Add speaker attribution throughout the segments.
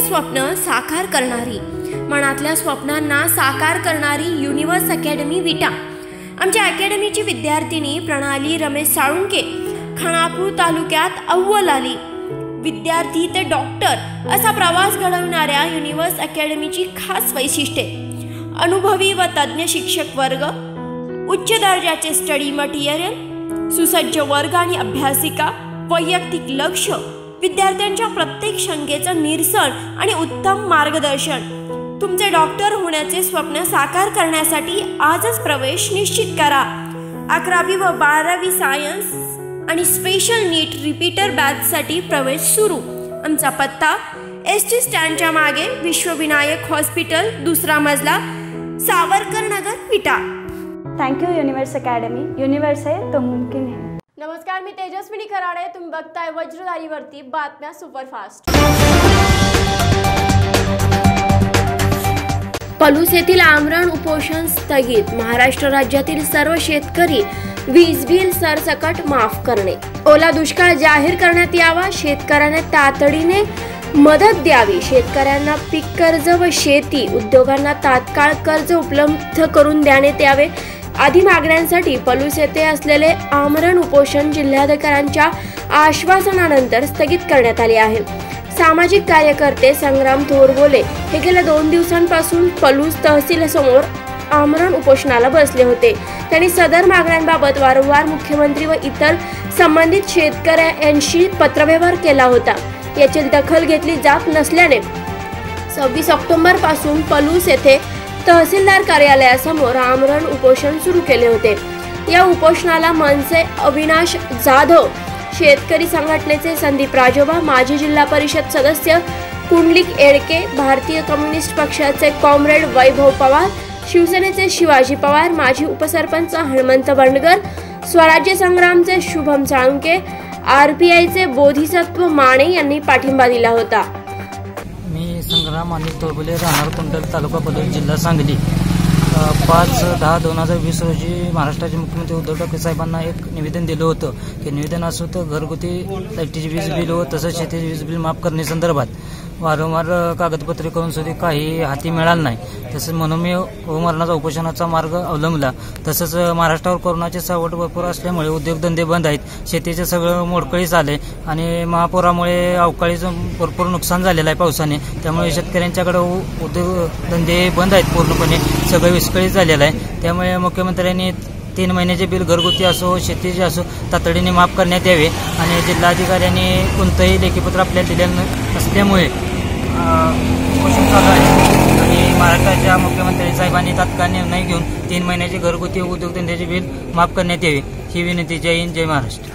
Speaker 1: स्वप्न साकार करणारी, मनातल्या स्वप्नांना साकार करणारी युनिव्हर्स अकॅडमी विटा। आमच्या अकॅडमीची विद्यार्थिनी प्रणाली रमेश साळुंके खानापूर तालुक्यात अव्वल आली। विद्यार्थी ते डॉक्टर असा प्रवास घडवणाऱ्या युनिव्हर्स अकॅडमीची खास वैशिष्ट्ये: अनुभवी व तज्ञ शिक्षक वर्ग, उच्च दर्जाचे स्टडी मटेरियल, सुसज्ज वर्ग आणि अभ्यासिका, वैयक्तिक लक्ष, विद्यार्थ्यांच्या प्रत्येक शंकेचं निरसन आणि उत्तम मार्गदर्शन। तुमचे डॉक्टर होण्याचे स्वप्न साकार करण्यासाठी आजच प्रवेश निश्चित करा। 11वी व 12वी सायन्स आणि स्पेशल नीट रिपीटर बॅचसाठी प्रवेश सुरू। आमचा पत्ता एसटी स्टँडच्या मागे, विश्वविनायक हॉस्पिटल, दुसरा मजला, Savarkar Nagar, Vita.
Speaker 2: Thank you universe academy. Universe है तो मुमकिन है।
Speaker 3: नमस्कार, मी तेजस्विनी खराडे। तुम्ही बघताय वज्रधारीवरती बातम्या सुपरफास्ट।
Speaker 1: पलूस येथील आमरण उपोषण स्थगित। महाराष्ट्र राज्यातील सर्व शेतकरी वीज बिल सरसकट माफ करणे। ओला दुष्काळ जाहीर करण्यात यावा। शेतकऱ्यांना तातडीने मदत द्यावी। शेतकऱ्यांना पीक कर्ज व शेती उद्योगांना तात्काळ कर्ज उपलब्ध करून देण्यात यावे आदी मागण्यांसाठी पलूस येथे असलेले आमरण उपोषण जिल्हाधिकाऱ्यांच्या आश्वासनानंतर स्थगित करण्यात आले आहे। सामाजिक कार्यकर्ते संग्राम थोरबोले हे गेल्या 2 दिवसांपासून पलूस तहसीलसमोर आमरण उपोषणाला बसले होते। त्यांनी सदर मागण्यांबाबत वारंवार मुख्यमंत्री व इतर संबंधित शेतकऱ्यांशी पत्रव्यवहार केला होता। याची दखल घेतली जात नसल्याने 26 ऑक्टोबर पासून पलूस येथे तहसीलदार कार्यालयासमोर आमरण उपोषण सुरू केले होते। या उपोषणाला मनसे अविनाश जाधव, शेतकरी संघटनेचे संदीप राजोबा, माजी जिल्हा परिषद सदस्य कुंडलिक एडके, भारतीय कम्युनिस्ट पक्षाचे कॉम्रेड वैभव पवार, शिवसेनेचे शिवाजी पवार, माजी उपसरपंच हनुमंत बंडगर, स्वराज्य संग्रामचे शुभम साळुंके, आरपीआयचे बोधिसत्व माने यांनी पाठिंबा दिला होता।
Speaker 4: मी संग्राम अनिल तोरबोले, राहणार कुंडल, तालुका पलूस, जिल्हा सांगली। 5/10/2020 रोजी महाराष्ट्राचे मुख्यमंत्री उद्धव ठाकरे साहेबांना एक निवेदन दिलं होतं की निवेदन असं होतं, घरगुती लाईटीचे वीज बिल व तसंच शेतीचे वीज बिल माफ करण्यासंदर्भात वारंवार कागदपत्रे करून सुद्धा काही हाती मिळालं नाही। तसंच म्हणून मी मरणाचा उपोषणाचा मार्ग अवलंबला। तसंच महाराष्ट्रावर कोरोनाचे सावट भरपूर असल्यामुळे उद्योगधंदे बंद आहेत, शेतीचे सगळं मोडकळीस आले आणि महापुरामुळे अवकाळीचं भरपूर नुकसान झालेलं आहे पावसाने। त्यामुळे शेतकऱ्यांच्याकडे उद्योगधंदे बंद आहेत, पूर्णपणे सगळं विस्कळीत झालेलं आहे। त्यामुळे मुख्यमंत्र्यांनी 3 महिन्याचे बिल घरगुती असो शेतीचे असो तातडीने माफ करण्यात यावे आणि जिल्हाधिकाऱ्यांनी कोणतंही लेखीपत्र आपल्याला दिलेलं नसल्यामुळे उपोषण चालू आहे आणि महाराष्ट्राच्या मुख्यमंत्री साहेबांनी तात्काळ निर्णय घेऊन 3 महिन्याचे घरगुती उद्योगधंद्याचे बिल माफ करण्यात यावे ही विनंती। जय हिंद, जय महाराष्ट्र।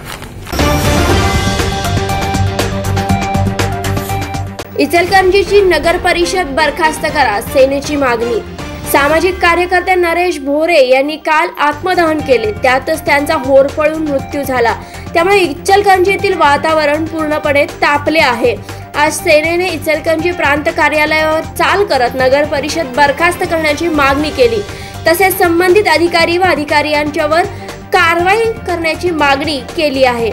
Speaker 1: इचलकरंजीची नगर परिषद बरखास्त करा, सेनेची मागणी। सामाजिक कार्यकर्ते नरेश भोरे यांनी काल आत्मदहन केले, त्यातच त्यांचा होरपळून मृत्यू झाला। त्यामुळे इचलकरंजी येथील वातावरण पूर्णपणे तापले आहे। आज सेनेने इचलकरंजी प्रांत कार्यालयावर चाल करत नगर परिषद बरखास्त करण्याची मागणी केली। तसेच संबंधित अधिकारी व अधिकाऱ्यांच्यावर कारवाई करण्याची मागणी केली आहे।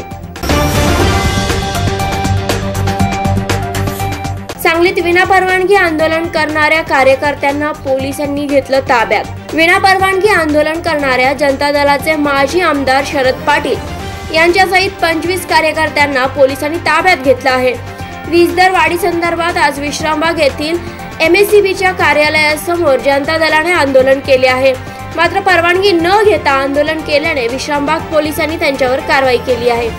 Speaker 1: सांगलीत विनापरवानगी आंदोलन करणाऱ्या कार्यकर्त्यांना पोलिसांनी घेतलं ताब्यात। विनापरवानगी आंदोलन करणाऱ्या जनता दलाचे माजी आमदार शरद पाटील यांच्यासहित 25 कार्यकर्त्यांना पोलिसांनी ताब्यात घेतलं आहे। वीज दर वाढी संदर्भात आज विश्रामबाग येथील MSCBच्या कार्यालयासमोर जनता दलाने आंदोलन केले आहे। मात्र परवानगी न घेता आंदोलन केल्याने विश्रामबाग पोलिसांनी त्यांच्यावर कारवाई केली आहे।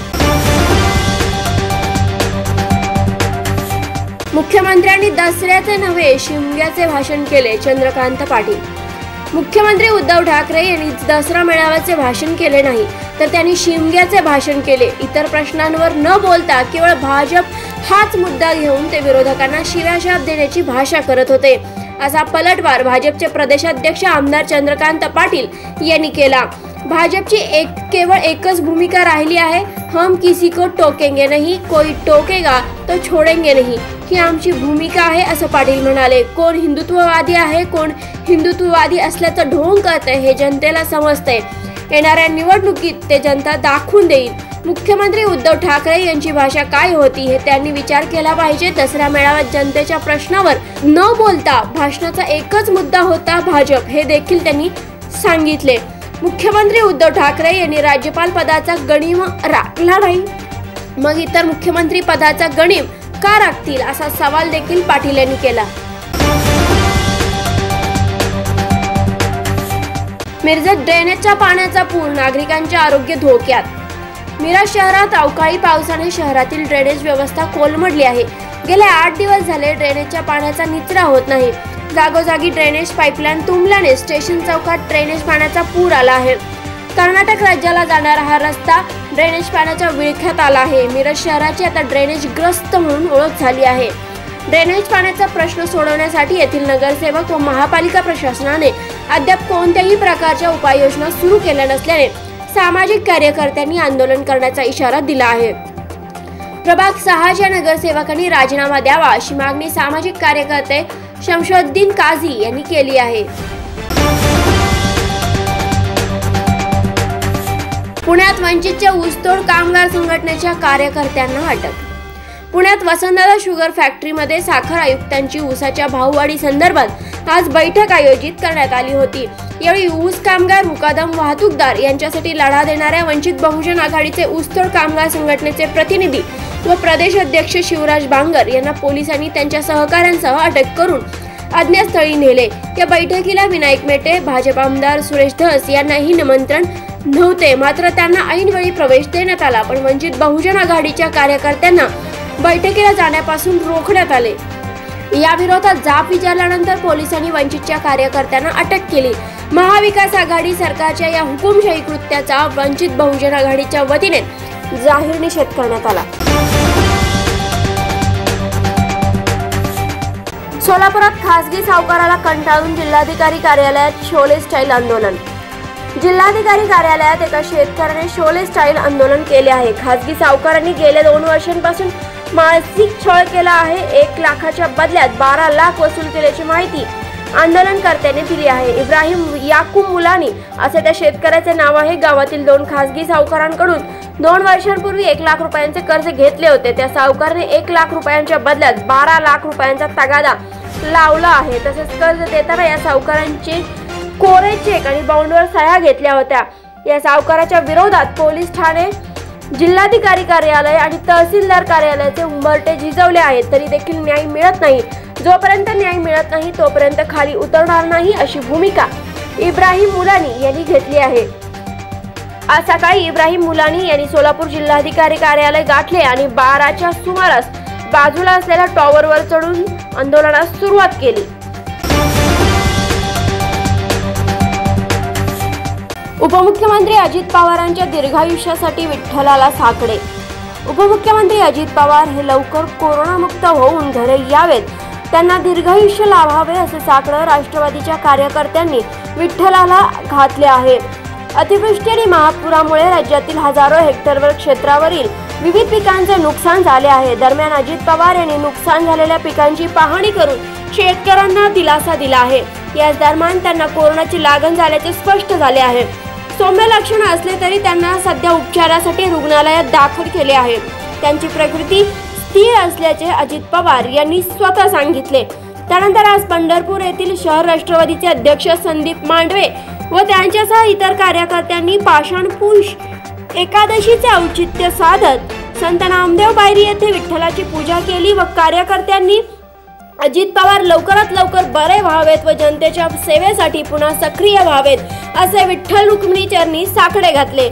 Speaker 1: मुख्यमंत्र्यांनी दसऱ्याचे नव्हे शिमग्याचे भाषण केले, चंद्रकांत पाटील। मुख्यमंत्री उद्धव ठाकरे यांनी दसरा मेळाव्याचे भाषण केले नाही, तर त्यांनी शिमग्याचे भाषण केले। इतर प्रश्नांवर न बोलता केवळ भाजप हाच मुद्दा घेऊन ते विरोधकांना शिव्याशाप देण्याची भाषा करत होते, असा पलटवार भाजपचे प्रदेशाध्यक्ष आमदार चंद्रकांत पाटील यांनी केला। भाजपची केवळ एकच भूमिका राहिली आहे, हम किसी को टोकेंगे नहीं, कोई टोकेगा तो छोडेंगे नहीं, ही आमची भूमिका आहे असं पाटील म्हणाले। कोण हिंदुत्ववादी आहे, कोण हिंदुत्ववादी असल्याचं ढोंग करते हे जनतेला समजते। येणाऱ्या निवडणुकीत ते जनता दाखवून देईल। मुख्यमंत्री उद्धव ठाकरे यांची भाषा काय होती हे त्यांनी विचार केला पाहिजे। दसरा मेळाव्यात जनतेच्या प्रश्नावर न बोलता भाषणाचा एकच मुद्दा होता भाजप, हे देखील त्यांनी सांगितले। मुख्यमंत्री उद्धव ठाकरे यांनी राज्यपाल पदाचा गणिम राखला नाही, मग इतर मुख्यमंत्री पदाचा गणिम का राखतील असा सवाल देखील पाटील यांनी केला। मिरजेत ड्रेनेजच्या पाण्याचा पूर, नागरिकांचे आरोग्य धोक्यात। मिरज शहरात अवकाळी पावसाने शहरातील ड्रेनेज व्यवस्था कोलमडली आहे। गेले 8 दिवस झाले ड्रेनेजच्या पाण्याचा निचरा होत नाही। जागोजागी ड्रेनेज पाईपलाईन तुंबल्याने स्टेशन चौकात ड्रेनेज पाण्याचा पूर आला आहे। कर्नाटक राज्याला जाणारा हा रस्ता ड्रेनेज पाण्याच्या विळख्यात आला आहे। मिरज शहराची आता ड्रेनेज ग्रस्त म्हणून ओळख झाली आहे। ड्रेनेज पाण्याचा प्रश्न सोडवण्यासाठी येथील नगरसेवक व महापालिका प्रशासनाने अद्याप कोणत्याही प्रकारच्या उपाययोजना सुरू केल्या नसल्याने सामाजिक कार्यकर्त्यांनी आंदोलन करण्याचा इशारा दिला आहे। प्रभाग 6च्या नगरसेवकांनी राजीनामा द्यावा अशी मागणी सामाजिक कार्यकर्ते शमशुद्दीन काझी यांनी केली आहे। पुण्यात वंचितच्या ऊसतोड कामगार संघटनेच्या कार्यकर्त्यांना अटक। पुण्यात वसंतदादा शुगर फॅक्टरीमध्ये साखर आयुक्तांची ऊसाच्या भाववाढी संदर्भात आज बैठक आयोजित करण्यात आली होती। यावेळी ऊस कामगार, मुकादम वाहतूकदार यांच्यासाठी लढा देणाऱ्या वंचित बहुजन आघाडीचे ऊसतोड कामगार संघटनेचे प्रतिनिधी व प्रदेश अध्यक्ष शिवराज बांगर यांना पोलिसांनी त्यांच्या सहकाऱ्यांसह अटक करून अज्ञातस्थळी नेले। या बैठकीला विनायक मेटे, भाजप आमदार सुरेश धस यांनाही निमंत्रण नव्हते, मात्र त्यांना ऐनवेळी प्रवेश देण्यात आला। पण वंचित बहुजन आघाडीच्या कार्यकर्त्यांना बैठकीला जाण्यापासून रोखण्यात आले। या विरोधात जाब विचारल्यानंतर पोलिसांनी वंचितच्या कार्यकर्त्यांना अटक केली। महाविकास आघाडी सरकारच्या या हुकुमशाही कृत्याचा वंचित बहुजन आघाडीच्या वतीने जाहीर निषेध करण्यात आला। सोलापुरात खासगी सावकाराला कंटाळून जिल्हाधिकारी कार्यालयात शोले स्टाईल आंदोलन। जिल्हाधिकारी कार्यालयात एका शेतकऱ्याने शोले स्टाईल आंदोलन केले आहे। खासगी सावकारांनी गेल्या 2 वर्षांपासून मानसिक छळ केला आहे। 1 लाखाच्या बदल्यात 12 लाख वसूल केल्याची माहिती आंदोलनकर्त्यांनी दिली आहे। इब्राहिम याकूब मुलानी असे त्या शेतकऱ्याचे नाव आहे। गावातील 2 खासगी सावकारांकडून 2 वर्षांपूर्वी 1 लाख रुपयांचे कर्ज घेतले होते। त्या सावकाराने 1 लाख रुपयांच्या बदल्यात 12 लाख रुपयांचा तगादा लावला आहे। तसेच कर्ज देताना या सावकारांचे कोरे चेक आणि बाउंडवर सह्या घेतल्या होत्या। या सावकाराच्या विरोधात पोलीस ठाणे, जिल्हाधिकारी कार्यालय आणि तहसीलदार कार्यालयाचे उंबरटे झिजवले आहेत, तरी देखील न्याय मिळत नाही। जोपर्यंत न्याय मिळत नाही तोपर्यंत खाली उतरणार नाही अशी भूमिका इब्राहिम मुलानी यांनी घेतली आहे। आज सकाळी इब्राहिम मुलानी यांनी सोलापूर जिल्हाधिकारी कार्यालय गाठले आणि 12च्या सुमारास बाजूला असलेल्या टॉवरवर चढून आंदोलनास सुरुवात केली। उपमुख्यमंत्री अजित पवारांच्या दीर्घायुष्यासाठी विठ्ठलाला साकडे। उपमुख्यमंत्री अजित पवार हे लवकर कोरोनामुक्त होऊन घरी यावेत, त्यांना दीर्घायुष्य लाभावे असे साकडं राष्ट्रवादीच्या कार्यकर्त्यांनी विठ्ठलाला घातले आहे। अतिवृष्टी आणि महापुरामुळे राज्यातील हजारो हेक्टरवर क्षेत्रावरील विविध पिकांचे नुकसान झाले आहे। दरम्यान अजित पवार यांनी नुकसान झालेल्या पिकांची पाहणी करून शेतकऱ्यांना दिलासा दिला आहे। याच दरम्यान त्यांना कोरोनाची लागण झाल्याचे स्पष्ट झाले आहे। सौम्य लक्षणे असले तरी त्यांना सध्या उपचारासाठी रुग्णालयात दाखल केले आहे। त्यांची प्रकृती स्थिर असल्याचे अजित पवार यांनी स्वतः सांगितले। त्यानंतर आज पंढरपूर येथील शहर राष्ट्रवादीचे अध्यक्ष संदीप मांडवे व त्यांच्यासह इतर कार्यकर्त्यांनी पाषाणपूष एकादशीचे औचित्य साधत संत नामदेव बायरी येथे विठ्ठलाची पूजा केली व कार्यकर्त्यांनी अजित पवार लवकरात लवकर बरे व्हावेत व जनतेच्या सेवेसाठी पुन्हा सक्रिय व्हावेत असे विठ्ठल रुक्मिणी चरणी साकडे घातले।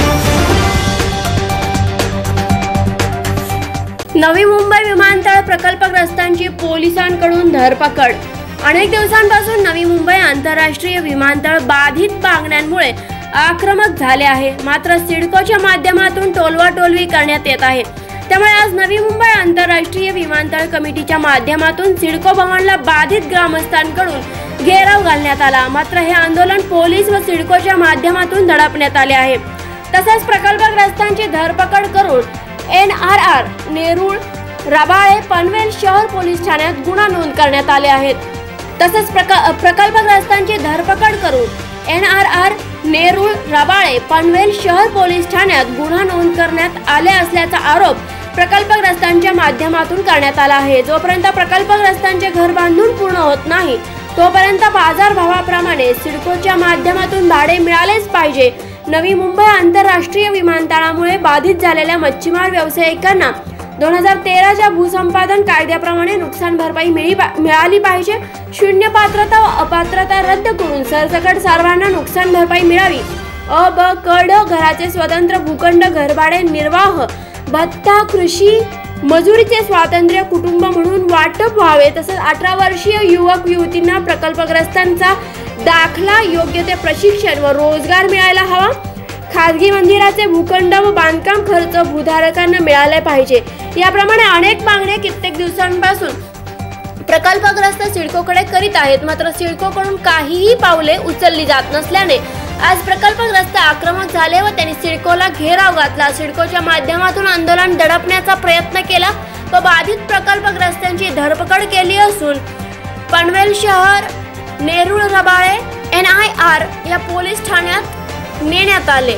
Speaker 1: नवी मुंबई विमानतळ प्रकल्पग्रस्तांची पोलिसांकडून धरपकड। अनेक दिवसांपासून नवी मुंबई आंतरराष्ट्रीय विमानतळ बाधित मागण्यांमुळे आक्रमक झाले आहे, मात्र सिडकोच्या माध्यमातून टोलवाटोलवी करण्यात येत आहे। त्यामुळे आज नवी मुंबई आंतरराष्ट्रीय विमानतळ कमिटीच्या माध्यमातून सिडको भवनला बाधित ग्रामस्थांकडून घेराव घालण्यात आला, मात्र हे आंदोलन पोलीस व सिडकोच्या माध्यमातून दडपण्यात आले आहे। तसेच प्रकल्पग्रस्तांची धरपकड करून NRR, नेरूळ, रबाळे, पनवेल शहर पोलीस ठाण्यात गुन्हा नोंद करण्यात आले आहेत। तसेच प्रकल्पग्रस्तांची धरपकड करून NRR, नेरूळ रबाळे पनवेल शहर पोलीस ठाण्यात गुन्हा नोंद करण्यात आले असल्याचा आरोप प्रकल्पग्रस्तांच्या माध्यमातून करण्यात आला आहे। जोपर्यंत प्रकल्पग्रस्तांचे घर बांधून पूर्ण होत नाही तोपर्यंत बाजारभावाप्रमाणे सिडकोच्या माध्यमातून भाडे मिळालेच पाहिजे। नवी मुंबई आंतरराष्ट्रीय विमानतळामुळे बाधित झालेल्या मच्छीमार व्यावसायिकांना 2013च्या भूसंपादन कायद्याप्रमाणे नुकसान भरपाई मिळाली पाहिजे। शून्य पात्रता व अपात्रता रद्द करून सरसकट सर्वांना नुकसान भरपाई मिळावी। अ ब क ड घराचे स्वतंत्र भूखंड घरभाडे निर्वाह भत्ता कृषी मजुरीचे स्वातंत्र्य कुटुंब म्हणून वाटप व्हावे। तसेच 18 वर्षीय युवक युवतींना प्रकल्पग्रस्तांचा दाखला योग्य ते प्रशिक्षण व रोजगार मिळायला हवा। खासगी मंदिराचे भूखंड व बांधकाम खर्च भूधारकांना मिळाले पाहिजे। याप्रमाणे अनेक मागण्या कित्येक दिवसांपासून प्रकल्पग्रस्त सिडकोकडे करीत आहेत, मात्र सिडकोकडून काहीही पावले उचलली जात नसल्याने आज प्रकल्पग्रस्त आक्रमक झाले व त्यांनी सिडकोला घेराव घातला। सिडकोच्या माध्यमातून आंदोलन दडपण्याचा प्रयत्न केला व बाधित प्रकल्पग्रस्तांची धरपकड केली असून पनवेल शहर नेरूळ रबाळे NIR या पोलीस ठाण्यात नेण्यात आले।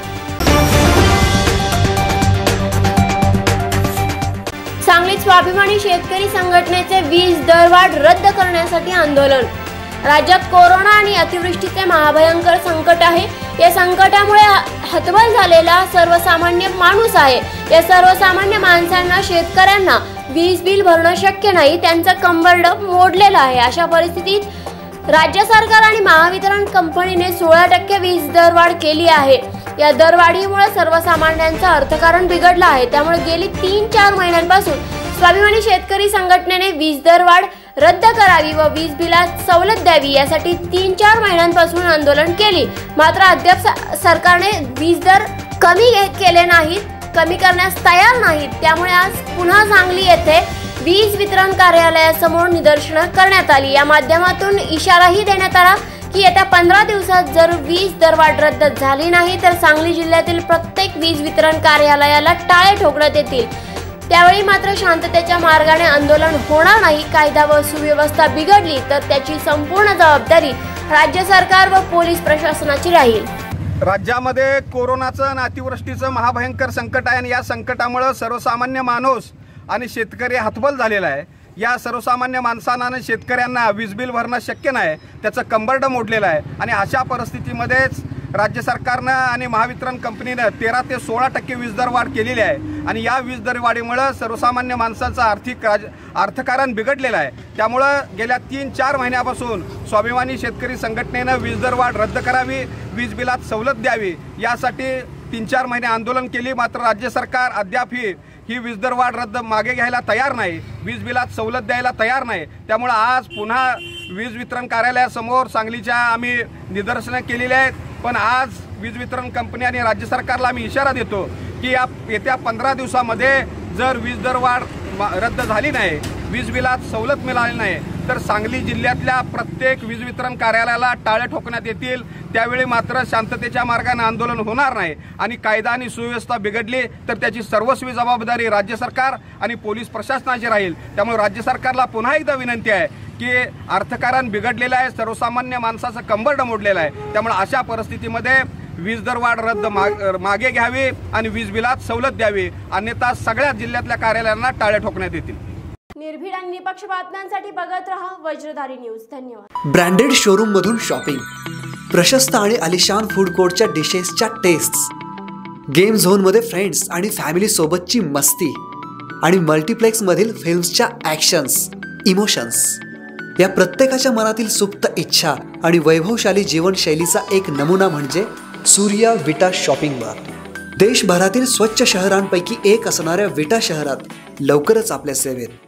Speaker 1: सांगलीत स्वाभिमानी शेतकरी संघटनेचे वीज दरवाढ रद्द करण्यासाठी आंदोलन। राज्यात कोरोना आणि अतिवृष्टीचे महाभयंकर संकट आहे। या संकटामुळे हतबल झालेला सर्वसामान्य माणूस आहे। या सर्वसामान्य माणसांना शेतकऱ्यांना वीज बिल भरणं शक्य नाही, त्यांचं कंबरड मोडलेलं आहे। अशा परिस्थितीत राज्य सरकार आणि महावितरण कंपनीने 16% वीज दरवाढ केली आहे। या दरवाढीमुळे सर्वसामान्यांचं अर्थकारण बिघडलं आहे। त्यामुळे गेली 3-4 महिन्यांपासून स्वाभिमानी शेतकरी संघटनेने वीज दरवाढ रद्द करावी व वीज बिलात सवलत द्यावी यासाठी 3-4 महिन्यांपासून आंदोलन केली, मात्र अद्याप सरकारने वीज दर कमी केले नाहीत, कमी करण्यास तयार नाहीत। त्यामुळे आज पुन्हा सांगली येथे वीज वितरण कार्यालयासमोर निदर्शनं करण्यात आली। या माध्यमातून इशाराही देण्यात आला की येत्या 15 दिवसात जर वीज दरवाढ रद्द झाली नाही तर सांगली जिल्ह्यातील प्रत्येक वीज वितरण कार्यालयाला टाळे ठोकण्यात येतील। त्यावेळी मात्र शांततेच्या मार्गाने आंदोलन होणार नाही। कायदा व सुव्यवस्था बिघडली तर त्याची संपूर्ण जबाबदारी राज्य सरकार व पोलीस प्रशासनाची राहील।
Speaker 5: राज्यामध्ये कोरोनाचं आणि अतिवृष्टीचं महाभयंकर संकट आहे आणि या संकटामुळे सर्वसामान्य माणूस आणि शेतकरी हतबल झालेला आहे। या सर्वसामान्य माणसांना आणि शेतकऱ्यांना वीज बिल भरणं शक्य नाही, त्याचं कंबरड मोडलेलं आहे आणि अशा परिस्थितीमध्येच राज्य सरकारनं आणि महावितरण कंपनीनं 13 ते 16% वीज दर वाढ केलेली आहे आणि या वीज दर वाढीमुळे सर्वसामान्य माणसाचं अर्थकारण बिघडलेलं आहे। त्यामुळं गेल्या 3-4 महिन्यापासून स्वाभिमानी शेतकरी संघटनेनं वीज दर वाढ रद्द करावी, वीज बिलात सवलत द्यावी यासाठी 3-4 महिने आंदोलन केली, मात्र राज्य सरकार अद्याप ही वीज दर वाढ रद्द मागे घ्यायला तयार नाही, वीज बिलात सवलत द्यायला तयार नाही। त्यामुळे आज पुन्हा वीज वितरण कार्यालयासमोर सांगलीच्या आम्ही निदर्शनं केलेली आहेत, पण आज वीज वितरण कंपनी आणि राज्य सरकारला आम्ही इशारा देतो की येत्या 15 दिवसामध्ये जर वीज दर वाढ रद्द झाली नाही, वीज बिलात सवलत मिळाली नाही तर सांगली जिल्ह्यातल्या प्रत्येक वीज वितरण कार्यालयाला टाळे ठोकण्यात येतील। त्यावेळी मात्र शांततेच्या मार्गाने आंदोलन होणार नाही आणि कायदा आणि सुव्यवस्था बिघडली तर त्याची सर्वस्वी जबाबदारी राज्य सरकार आणि पोलीस प्रशासनाची राहील। त्यामुळे राज्य सरकारला पुन्हा एकदा विनंती आहे की अर्थकारण बिघडलेलं आहे, सर्वसामान्य माणसाचं कंबरड मोडलेलं आहे। त्यामुळे अशा परिस्थितीमध्ये वीज दर वाढ रद्द मागे घ्यावी आणि वीज बिलात सवलत द्यावी, अन्यथा सगळ्या जिल्ह्यातल्या कार्यालयांना टाळे ठोकण्यात येतील।
Speaker 3: निर्भीड आणि निपक्ष बातम्यांसाठी बघत रहा वज्रधारी न्यूज। धन्यवाद।
Speaker 6: ब्रँडेड शोरूम मधून शॉपिंग, प्रशस्त आणि आलिशान फूड कोर्टच्या डिशेसच्या टेस्ट्स, गेम झोन मध्ये फ्रेंड्स आणि फॅमिली सोबतची मस्ती आणि मल्टीप्लेक्स मधील फिल्म्सच्या ॲक्शन्स, इमोशन्स, या प्रत्येकाच्या मनातील सुप्त इच्छा आणि वैभवशाली जीवनशैलीचा एक नमुना म्हणजे सूर्या विटा शॉपिंग मॉल। देशभरातील स्वच्छ शहरांपैकी एक असणाऱ्या विटा शहरात लवकरच आपल्या सेवेत।